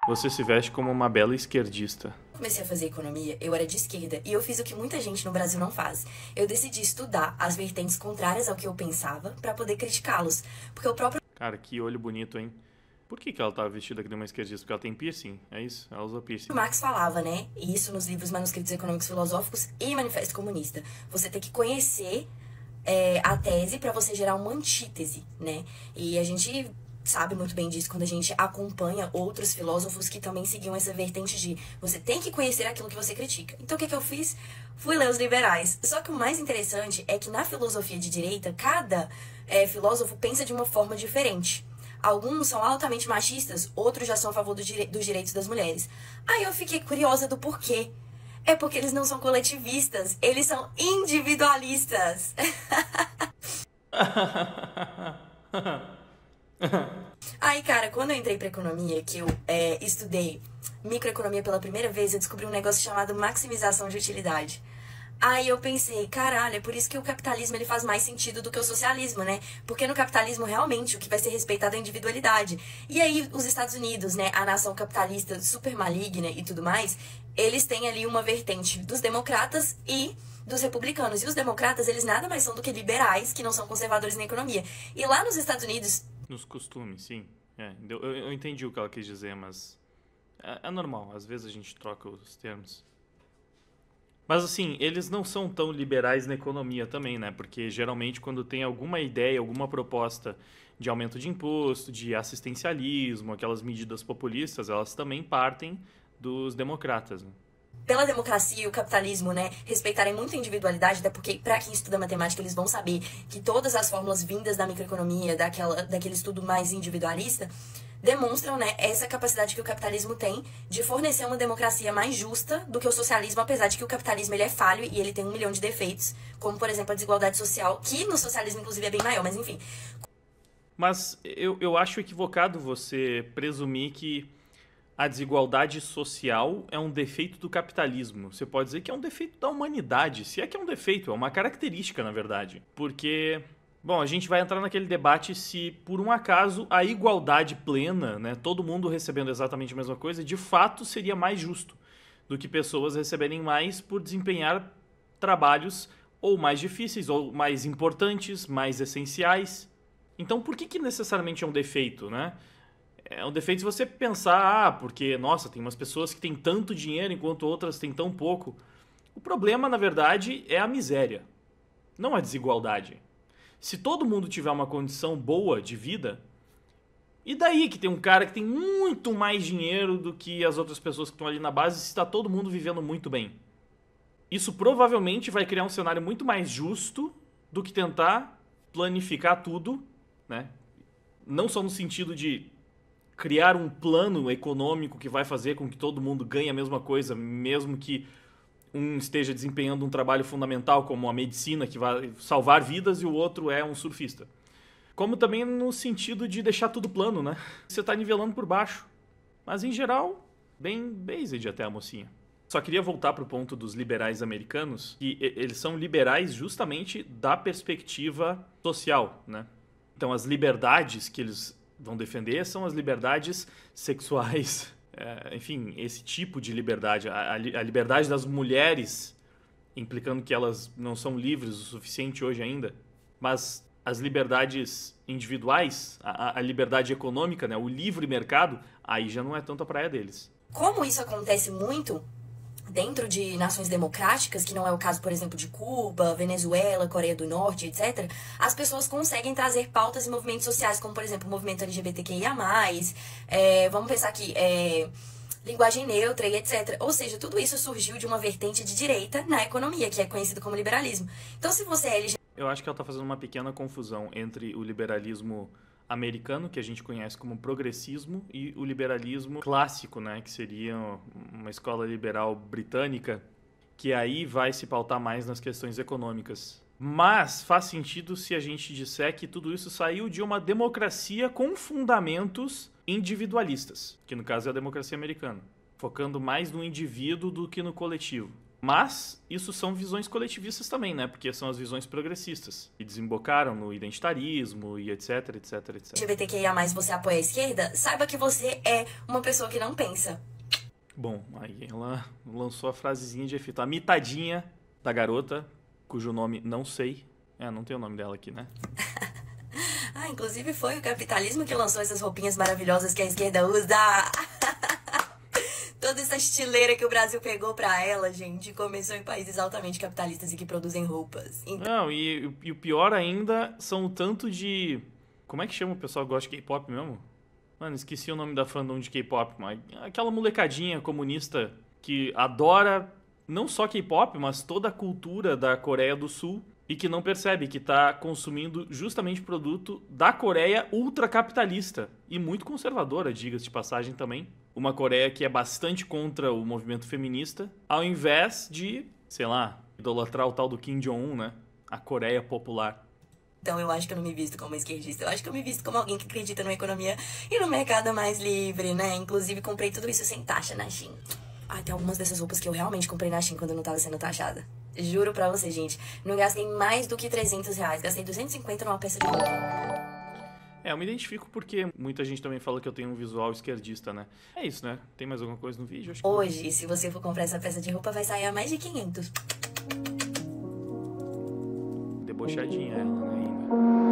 Você se veste como uma bela esquerdista. Comecei a fazer economia, eu era de esquerda e eu fiz o que muita gente no Brasil não faz. Eu decidi estudar as vertentes contrárias ao que eu pensava pra poder criticá-los, porque o próprio Cara, que olho bonito, hein? Por que ela tava vestida que nem uma esquerdista? Porque ela tem piercing, é isso? Ela usa piercing. Marx falava, né? E isso nos livros Manuscritos Econômicos Filosóficos e Manifesto Comunista. Você tem que conhecer a tese pra você gerar uma antítese, né? E a gente sabe muito bem disso quando a gente acompanha outros filósofos que também seguiam essa vertente de você tem que conhecer aquilo que você critica. Então o que eu fiz? Fui ler os liberais. Só que o mais interessante é que na filosofia de direita, cada filósofo pensa de uma forma diferente. Alguns são altamente machistas, outros já são a favor dos direitos das mulheres. Aí eu fiquei curiosa do porquê. É porque eles não são coletivistas, eles são individualistas. Aí, cara, quando eu entrei pra economia, que eu estudei microeconomia pela primeira vez, eu descobri um negócio chamado maximização de utilidade. Aí eu pensei, caralho, é por isso que o capitalismo ele faz mais sentido do que o socialismo, né? Porque no capitalismo, realmente, o que vai ser respeitado é a individualidade. E aí, os Estados Unidos, né, a nação capitalista super maligna e tudo mais, eles têm ali uma vertente dos democratas e dos republicanos. E os democratas, eles nada mais são do que liberais, que não são conservadores na economia. E lá nos Estados Unidos... Nos costumes, sim. Eu entendi o que ela quis dizer, mas é normal. Às vezes a gente troca os termos. Mas assim, eles não são tão liberais na economia também, né? Porque geralmente quando tem alguma ideia, alguma proposta de aumento de imposto, de assistencialismo, aquelas medidas populistas, elas também partem dos democratas, né? Pela democracia e o capitalismo, né, respeitarem muito a individualidade, até porque, para quem estuda matemática, eles vão saber que todas as fórmulas vindas da microeconomia, daquele estudo mais individualista, demonstram, né, essa capacidade que o capitalismo tem de fornecer uma democracia mais justa do que o socialismo, apesar de que o capitalismo ele é falho e ele tem 1 milhão de defeitos, como, por exemplo, a desigualdade social, que no socialismo, inclusive, é bem maior, mas enfim. Mas eu acho equivocado você presumir que a desigualdade social é um defeito do capitalismo. Você pode dizer que é um defeito da humanidade. Se é que é um defeito, é uma característica, na verdade. Porque, bom, a gente vai entrar naquele debate se, por um acaso, a igualdade plena, né, todo mundo recebendo exatamente a mesma coisa, de fato seria mais justo do que pessoas receberem mais por desempenhar trabalhos ou mais difíceis, ou mais importantes, mais essenciais. Então, por que necessariamente é um defeito, né? É um defeito se você pensar, porque, nossa, tem umas pessoas que têm tanto dinheiro enquanto outras têm tão pouco. O problema, na verdade, é a miséria, não a desigualdade. Se todo mundo tiver uma condição boa de vida, e daí que tem um cara que tem muito mais dinheiro do que as outras pessoas que estão ali na base se está todo mundo vivendo muito bem? Isso provavelmente vai criar um cenário muito mais justo do que tentar planificar tudo, né? Não só no sentido de criar um plano econômico que vai fazer com que todo mundo ganhe a mesma coisa, mesmo que um esteja desempenhando um trabalho fundamental, como a medicina, que vai salvar vidas, e o outro é um surfista. Como também no sentido de deixar tudo plano, né? Você está nivelando por baixo. Mas, em geral, bem based até a mocinha. Só queria voltar para o ponto dos liberais americanos, que eles são liberais justamente da perspectiva social, né? Então, as liberdades que eles vão defender são as liberdades sexuais, enfim, esse tipo de liberdade, a liberdade das mulheres, implicando que elas não são livres o suficiente hoje ainda, mas as liberdades individuais, a liberdade econômica, né, o livre mercado, aí já não é tanto a praia deles. Como isso acontece muito dentro de nações democráticas, que não é o caso, por exemplo, de Cuba, Venezuela, Coreia do Norte, etc., as pessoas conseguem trazer pautas e movimentos sociais, como, por exemplo, o movimento LGBTQIA+, vamos pensar aqui, linguagem neutra e etc. Ou seja, tudo isso surgiu de uma vertente de direita na economia, que é conhecido como liberalismo. Então, se você é LGBT... Eu acho que ela está fazendo uma pequena confusão entre o liberalismo americano, que a gente conhece como progressismo, e o liberalismo clássico, né, que seria uma escola liberal britânica, que aí vai se pautar mais nas questões econômicas. Mas faz sentido se a gente disser que tudo isso saiu de uma democracia com fundamentos individualistas, que no caso é a democracia americana, focando mais no indivíduo do que no coletivo. Mas isso são visões coletivistas também, né? Porque são as visões progressistas. E desembocaram no identitarismo e etc, etc, etc. LGBTQIA+, você apoia a esquerda, saiba que você é uma pessoa que não pensa. Bom, aí ela lançou a frasezinha de efeito. A mitadinha da garota, cujo nome não sei. Não tem o nome dela aqui, né? Inclusive foi o capitalismo que lançou essas roupinhas maravilhosas que a esquerda usa. Toda essa estileira que o Brasil pegou pra ela, gente, começou em países altamente capitalistas e que produzem roupas. Não, e o pior ainda são o tanto de... Como é que chama o pessoal que gosta de K-pop mesmo? Mano, esqueci o nome da fandom de K-pop, mas aquela molecadinha comunista que adora não só K-pop, mas toda a cultura da Coreia do Sul e que não percebe que tá consumindo justamente produto da Coreia ultracapitalista e muito conservadora, diga-se de passagem também. Uma Coreia que é bastante contra o movimento feminista, ao invés de, sei lá, idolatrar o tal do Kim Jong-un, né? A Coreia popular. Então eu acho que eu não me visto como esquerdista, eu acho que eu me visto como alguém que acredita numa economia e no mercado mais livre, né? Inclusive comprei tudo isso sem taxa na Shein. Tem algumas dessas roupas que eu realmente comprei na Shein quando eu não tava sendo taxada. Juro pra você, gente, não gastei mais do que R$300, gastei 250 numa peça de roupa. Eu me identifico porque muita gente também fala que eu tenho um visual esquerdista, né? É isso, né? Tem mais alguma coisa no vídeo? Acho que hoje, se você for comprar essa peça de roupa, vai sair a mais de 500. Debochadinha ela, né, ainda.